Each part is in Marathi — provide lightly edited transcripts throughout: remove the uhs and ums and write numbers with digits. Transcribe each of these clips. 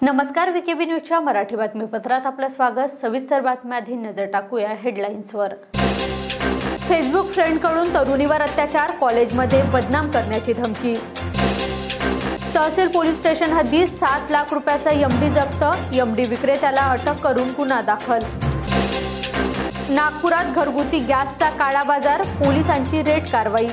नमस्कार, विकेबी न्यूजच्या मराठी बातमीपत्रात आपलं स्वागत। सविस्तर बातम्याआधी नजर टाकूया हेडलाईन्सवर। फेसबुक फ्रेंडकडून तरुणीवर अत्याचार, कॉलेजमध्ये बदनाम करण्याची धमकी। तहसील पोलीस स्टेशन हद्दीत 7 लाख रुपयाचा एमडी जप्त, एमडी विक्रेत्याला अटक करून गुन्हा दाखल। नागपुरात घरगुती गॅसचा काळा बाजार, पोलिसांची रेड कारवाई।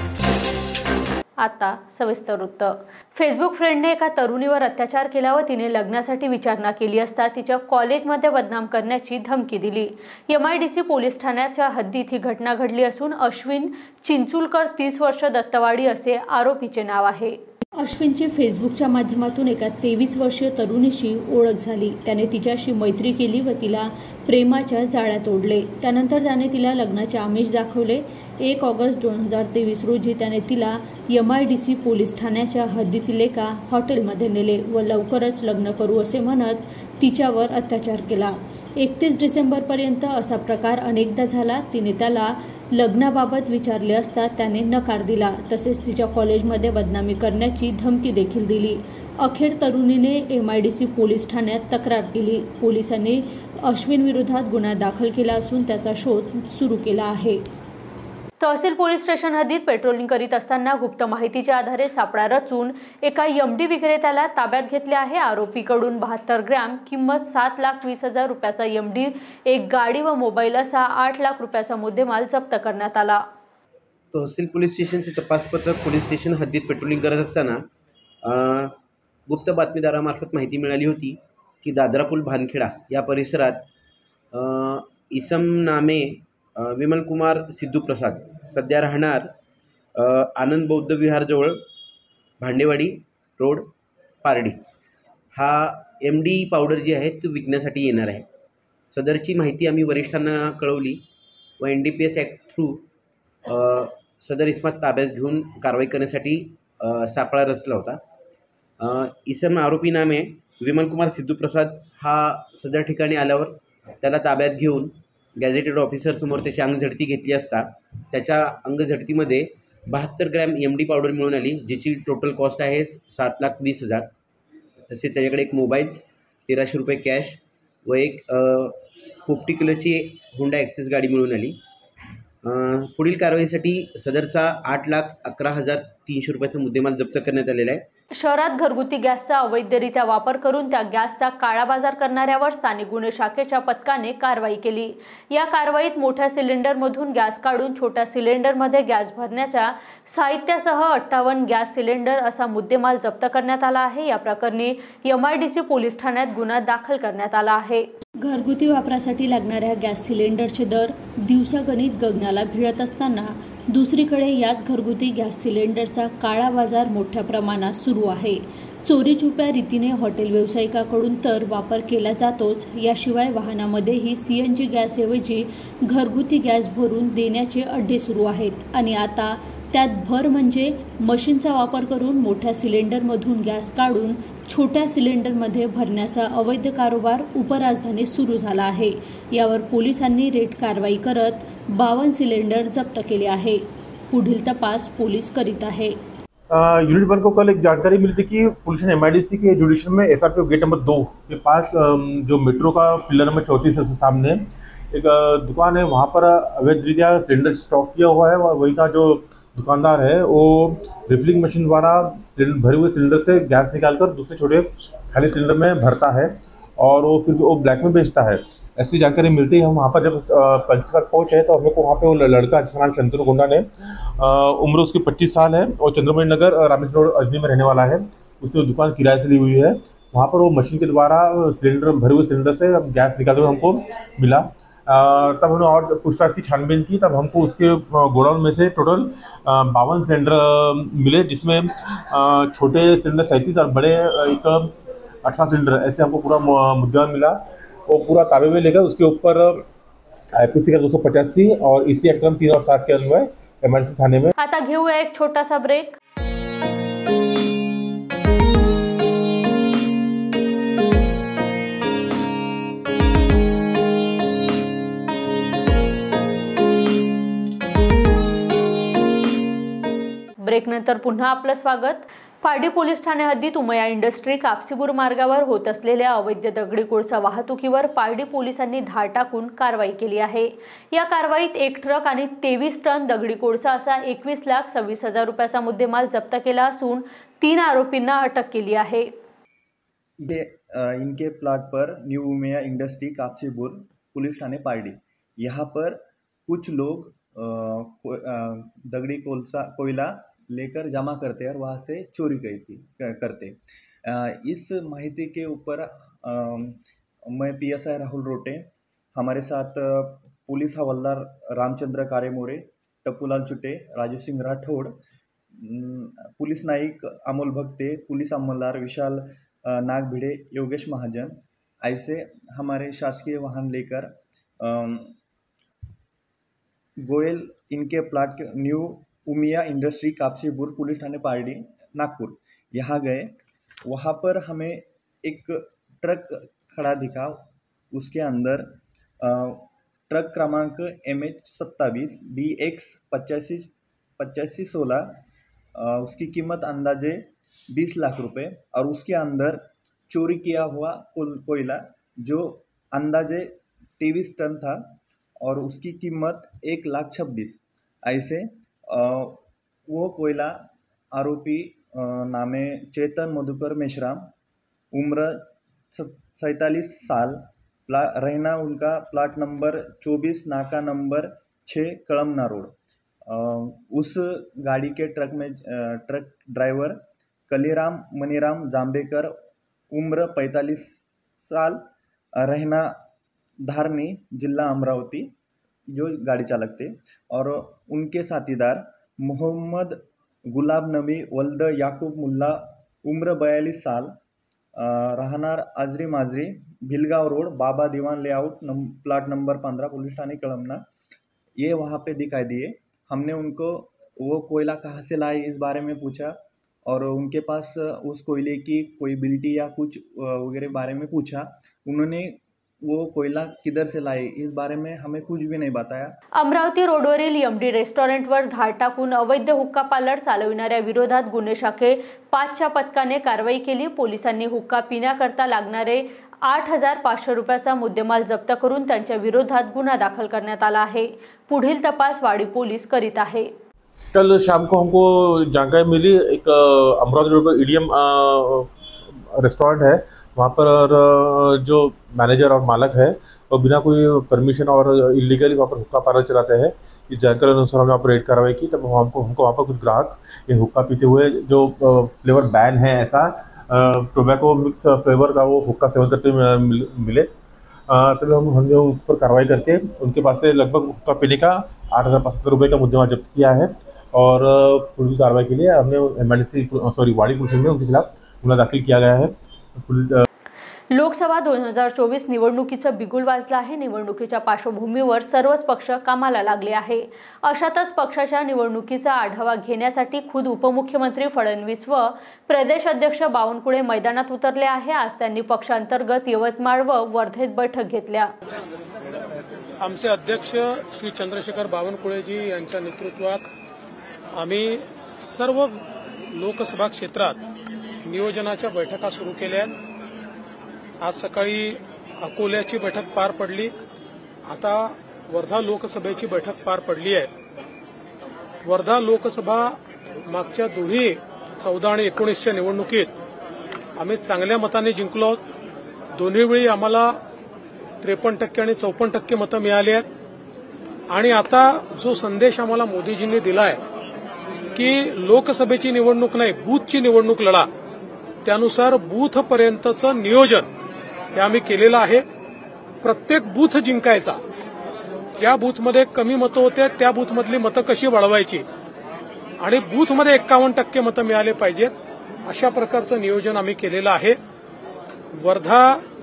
आता सविस्तर वृत्त। फेसबुक फ्रेंडने एका तरुणीवर अत्याचार केला व तिने लग्नासाठी विचारणा केली असता तिच्या कॉलेजमध्ये बदनाम करण्याची धमकी दिली। MIDC पोलीस ठाण्याच्या हद्दीत ही घटना घडली असून अश्विन चिंचुलकर 30 वर्ष दत्तवाडी असे आरोपीचे नाव आहे। अश्विनची फेसबुकच्या माध्यमातून एका 23 वर्षीय तरुणीशी ओळख झाली। त्याने तिच्याशी मैत्री केली व तिला प्रेमाच्या जाळ्यात ओढले। त्यानंतर त्याने तिला लग्नाचे आमिष दाखवले। 1 ऑगस्ट 2023 रोजी त्याने तिला MIDC पोलीस ठाण्याच्या हद्दीतील एका हॉटेलमध्ये नेले व लवकरच लग्न करू असे म्हणत तिच्यावर अत्याचार केला। 31 डिसेंबरपर्यंत असा प्रकार अनेकदा झाला। तिने त्याला लग्नाबाबत विचारले असता त्याने नकार दिला, तसेच तिच्या कॉलेजमध्ये बदनामी करण्याची धमकी देखील दिली। अखेर तरुणीने MIDC पोलीस ठाण्यात तक्रार केली। पोलिसांनी अश्विन विरोधात गुन्हा दाखल केला असून त्याचा शोध सुरू केला आहे। तहसील पोलीस स्टेशन हद्दीत पेट्रोलिंग करीत असताना गुप्त माहितीच्या आधारे सापळा रचून एका एमडी विक्रेत्याला ताब्यात घेतले आहे। आरोपीकडून 72 ग्रॅम किंमत 7,20,000 रुपयाचा एमडी, एक गाडी व मोबाईल असा 8 लाख रुपयाचा मुद्देमाल जप्त करण्यात आला। तहसील पोलीस स्टेशनचे तपास पथक पोलीस स्टेशन हद्दीत पेट्रोलिंग करत असताना गुप्त बातमीदारामार्फत माहिती मिळाली होती की दादरा पूल भानखेडा या परिसरात इसम नामे विमल कुमार सिद्धू प्रसाद, सध्या राहणार आनंद बौद्ध विहारजवळ भांडेवाडी रोड पारडी, हा MD पावडर जी आहे ती विकण्यासाठी येणार आहे। सदरची माहिती आम्ही वरिष्ठांना कळवली व NDPS ॲक्ट थ्रू सदर इस्मात ताब्यात घेऊन कारवाई करण्यासाठी सापळा रचला होता। इसम आरोपी नामे विमल कुमार सिद्धू प्रसाद हा सदर ठिकाणी आल्यावर त्याला ताब्यात घेऊन गॅझेटेड ऑफिसरसमोर त्याची अंगझडती घेतली असता त्याच्या अंगझडतीमध्ये 72 ग्रॅम MD पावडर मिळून आली, जिची टोटल कॉस्ट आहे 7,20,000। तसेच त्याच्याकडे एक मोबाईल, 1300 रुपये कॅश व एक 50 किलोची होंडा ॲक्सेस गाडी मिळून आली। पुढील कारवाईसाठी सदरचा 8,11,300 रुपयाचा मुद्देमाल जप्त करण्यात आलेला आहे। शहरात घरगुती गॅसचा अवैधरित्या वापर करून त्या गॅसचा काळा बाजार करणाऱ्यावर स्थानिक गुन्हे शाखेच्या पथकाने कारवाई केली। या कारवाईत मोठ्या सिलेंडरमधून गॅस काढून छोट्या सिलेंडरमध्ये गॅस भरण्याच्या साहित्यासह 58 गॅस सिलेंडर असा मुद्देमाल जप्त करण्यात आला आहे। या प्रकरणी MIDC पोलीस ठाण्यात गुन्हा दाखल करण्यात आला आहे। घरगुती वापरासाठी लागणाऱ्या गॅस सिलेंडरचे दर दिवसागणिक गगनाला भिडत असताना दुसरीकडे याच घरगुती गॅस सिलेंडरचा काळा बाजार मोठ्या प्रमाणात सुरू आहे। चोरीछुप्या रीतीने हॉटेल व्यावसायिकाकडून तर वापर केला जातोच, याशिवाय वाहनामध्येही CNG गॅसऐवजी घरगुती गॅस भरून देण्याचे अड्डे सुरू आहेत आणि आता त्यात भर म्हणजे मशीनचा वापर करून मोठ्या सिलेंडरमधून गॅस काढून छोट्या सिलेंडरमध्ये भरण्याचा अवैध कारोबार उपराजधानीत सुरू झाला आहे। यावर पोलिसांनी रेड कारवाई करत 52 सिलेंडर जप्त केले आहे। पुढील तपास पोलीस करीत आहे। यूनिट 1 को कल एक जानकारी मिली थी कि पुलिस ने MIDC के जुडिशियल में SRPO गेट नंबर 2 के पास जो मेट्रो का पिलर नंबर 34 है उसके सामने एक दुकान है, वहाँ पर अवैध सिलेंडर स्टॉक किया हुआ है। वही का जो दुकानदार है वो रिफिलिंग मशीन द्वारा भरे हुए सिलेंडर से गैस निकालकर दूसरे छोटे खाली सिलेंडर में भरता है और वो फिर वो ब्लैक में बेचता है। ऐसी जानकारी मिलती ही हम वहाँ पर जब पंच के साथ पहुँचे तो हमें को वहाँ पे वो लड़का जिसका नाम शंतनु गोंडा ने उम्र उसकी 25 साल है और चंद्रमणि नगर रामेश्वर रोड अजनी में रहने वाला है। उसने दुकान किराए से ली हुई है। वहाँ पर वो मशीन के द्वारा सिलेंडर भरे हुए सिलेंडर से गैस निकालते हुए हमको मिला। तब हमने और पूछताछ की छानबीन की, तब हमको उसके गोडाउन में से टोटल 52 सिलेंडर मिले, जिसमें छोटे सिलेंडर 37 और बड़े एक 18 सिलेंडर, ऐसे हमको पूरा मुद्दा मिला। वो पूरा ताबे में लेकर उसके ऊपर IPC का 285 और EC एक्ट 3 और 7 के अन्वय MIDC थाने में। आता घेऊया एक छोटासा ब्रेक। ब्रेकनंतर पुन्हा आपलं स्वागत। पारडी पोलीस ठाणे हद्दीत उमया इंडस्ट्री कापसीपूर मार्गावर होत असलेल्या अवैध दगडी कोळसा वाहतुकीवर पारडी पोलिसांनी धाड टाकून कारवाई केली आहे। या कारवाईत 1 ट्रक आणि 23 टन दगडी कोळसा असा 21,26,000 रुपयाचा मुद्देमाल जप्त केला असून 3 आरोपींना अटक केली आहे। इनके प्लाट पर new Umaya industry Kapsipur police थाने पारडी, यहाँ पर कुछ लोग दगड़ी कोयला लेकर जमा करते और वहाँ से चोरी करते। इस माहिती के ऊपर मैं PSI राहुल रोटे, हमारे साथ पुलिस हवलदार रामचंद्र कारेमोरे, टप्पूलाल चुटे, राजू सिंह राठौड़, पुलिस नायक अमोल भक्ते, पुलिस अमलदार विशाल नागभिड़े, योगेश महाजन, ऐसे हमारे शासकीय वाहन लेकर गोयल इनके प्लाट के new Umiya industry Kapsipur police थाने पारडी नागपुर यहाँ गए। वहाँ पर हमें एक ट्रक खड़ा दिखा, उसके अंदर ट्रक क्रमांक MH27 BX 8516 उसकी कीमत अंदाजे 20 लाख रुपए और उसके अंदर चोरी किया हुआ कोयला जो अंदाजे 23 टन था और उसकी कीमत 1,26,000। ऐसे वो कोयला आरोपी नामे चेतन मधुकर मेश्राम, उम्र 47 साल, रहना उनका प्लाट नंबर 24 नाका नंबर 6 कळमना रोड। उस गाड़ी के ट्रक ड्राइवर कलीराम मनीराम जांबेकर, उम्र 45 साल, रहना धारनी जिला अमरावती, जो गाड़ी चालक थे, और उनके साथीदार मोहम्मद गुलाब नबी वल्द याकूब मुल्ला, उम्र 42 साल, रहनार आजरी Majri, Bhilgaon road, Baba Diwan layout, plot number 15 police थाने कळमना, ये वहाँ पे दिखाई दिए। हमने उनको वो कोयला कहाँ से लाए इस बारे में पूछा और उनके पास उस कोयले की कोई बिल्टी या कुछ वगैरह बारे में पूछा। उन्होंने वो कोयला किधर से लाए इस बारे में हमें कुछ भी नहीं बताया। अमरावती रोडवरील MD रेस्टॉरंटवर धाड टाकून अवैध हुक्का पार्लर चालविणाऱ्या विरोधात गुन्हे शाखे 5च्या पथकाने कारवाई केली। पोलिसांनी हुक्का पिण्याकरता लागणारे 8,500 रुपयाचा मुद्देमाल जप्त करून त्यांच्या विरोधात गुन्हा दाखल करण्यात आला आहे। पुढील तपास वाडी पोलीस करीत आहे। कल शाम को हमको जानकारी मिली, एक अमरावती रोड पर EDM रेस्टोरेंट है, वहाँ पर जो मैनेजर और मालक है वो बिना कोई परमिशन और इलीगली वहाँ पर हुक्का पार्लर चलाते हैं। इस जानकारी अनुसार हमने वहाँ पर रेड कार्रवाई की। तब हमको वहाँ पर कुछ ग्राहक ये हुक्का पीते हुए जो फ्लेवर बैन है ऐसा टोबैको मिक्स फ्लेवर का वो हुक्का सेवन करते मिले। तभी हमने उन पर कार्रवाई करके उनके पास से लगभग हुक्का पीने का 8,500 रुपये का मुद्देमाल जब्त किया है और पुलिस कार्रवाई के लिए हमने वाड़ी पुलिस में उनके खिलाफ गुन्हा दाखिल किया गया है। लोकसभा 2024 निवडणुकीचं बिगुल वाजलं आहे। निवडणुकीच्या पार्श्वभूमीवर सर्वच पक्ष कामाला लागले आहे। अशातच पक्षाच्या निवडणुकीचा आढावा घेण्यासाठी खुद उपमुख्यमंत्री फडणवीस व प्रदेश अध्यक्ष बावनकुळे मैदानात उतरले आहे। आज त्यांनी पक्षांतर्गत यवतमाळ व वर्धेत बैठक घेतल्या। आमचे अध्यक्ष श्री चंद्रशेखर बावनकुळेजी यांच्या नेतृत्वात आम्ही सर्व लोकसभा क्षेत्रात नियोजनाच्या बैठका सुरू केल्या आहेत। आज सकाळी अकोल्याची बैठक पार पडली, आता वर्धा लोकसभेची बैठक पार पडली आहे। वर्धा लोकसभा मागच्या दोन्ही 14 आणि 19च्या निवडणुकीत आम्ही चांगल्या मताने जिंकलो आहोत। दोन्ही वेळी आम्हाला 53% आणि 54% मतं मिळाली आहेत आणि आता जो संदेश आम्हाला मोदीजींनी दिलाय की लोकसभेची निवडणूक नाही बूथची निवडणूक लढा, त्यानुसार बूथपर्यंतचं नियोजन हे आम्ही केलेलं आहे। प्रत्येक बूथ जिंकायचा, ज्या बूथमध्ये कमी मतं होते त्या बूथमधली मतं कशी वाढवायची आणि बूथमध्ये 51% मतं मिळाले पाहिजेत, अशा प्रकारचं नियोजन आम्ही केलेलं आहे। वर्धा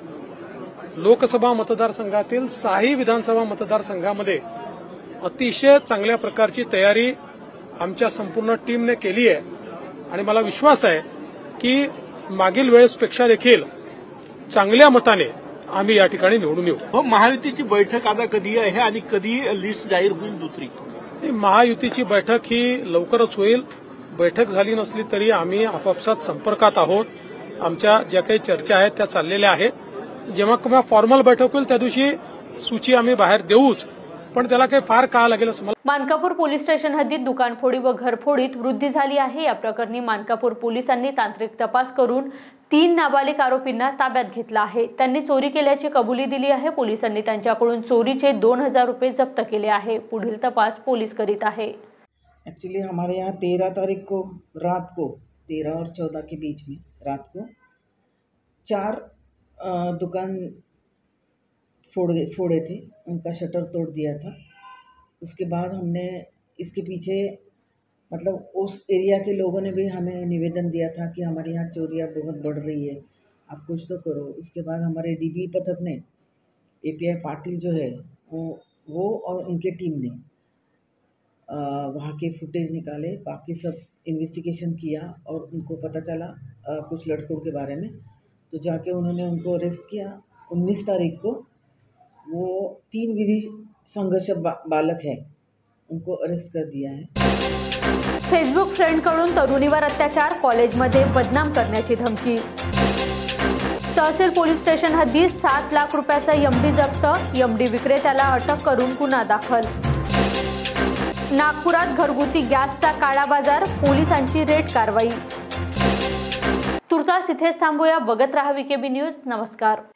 लोकसभा मतदारसंघातील 6 विधानसभा मतदारसंघामध्ये अतिशय चांगल्या प्रकारची तयारी आमच्या संपूर्ण टीमने केली आहे आणि मला विश्वास आहे की मागील वेळेसपेक्षा देखील चांगल्या मताने आम्ही या ठिकाणी निवडून येऊ। महायुतीची बैठक आता कधी आहे आणि कधी लिस्ट जाहीर होईल दुसरी? महायुतीची बैठक ही लवकरच होईल। बैठक झाली नसली तरी आम्ही आपापसात संपर्कात आहोत. आमच्या ज्या काही चर्चा आहेत त्या चाललेल्या आहेत. जेव्हा केव्हा फॉर्मल बैठक होईल त्या दिवशी सूची आम्ही बाहेर देऊच, पण त्याला काही फार काळ लागेल असं मला. मानकापूर पोलीस स्टेशन हद्दीत दुकानफोडी व घरफोडीत वृद्धी झाली आहे. या प्रकरणी मानकापूर पोलिसांनी तांत्रिक तपास करून 3 नाबालिग आरोपींना ताब्यात घेतला आहे. त्यांनी चोरी केल्याची कबुली दिली आहे. पोलिसांनी त्यांच्याकडून चोरीचे 2000 रुपये जप्त केले आहे. पुढील तपास पोलीस करीत आहे. एक्चुअली हमारे यहाँ 13 तारीख को रात को 13 और 14 के बीच में रात को 4 दुकान फोड़े थे, उनका शटर तोड़ दिया था. उसके बाद हमने इसके पीछे मतलब उस एरिया के लोगों ने भी हमें निवेदन दिया था कि हमारे यहाँ चोरियाँ बहुत बढ़ रही है, आप कुछ तो करो. उसके बाद हमारे डीबी पथक ने एपीआई पाटिल जो है वो और उनके टीम ने वहाँ के फुटेज निकाले, बाकी सब इन्वेस्टिगेशन किया और उनको पता चला कुछ लड़कों के बारे में, तो जाके उन्होंने उनको अरेस्ट किया. 19 तारीख को वो 3 विधि संघर्ष बालक है, उनको अरेस्ट कर दिया है. फेसबुक फ्रेंडकडून तरुणीवर अत्याचार, कॉलेजमध्ये बदनाम करण्याची धमकी. तहसील पोलीस स्टेशन हद्दीत 7 लाख रुपयाचा एमडी जप्त, एमडी विक्रेत्याला अटक करून गुन्हा दाखल. नागपुरात घरगुती गॅसचा काळा बाजार, पोलिसांची रेड कारवाई. तुर्तास इथेच थांबूया. बघत राहा वीकेबी न्यूज. नमस्कार.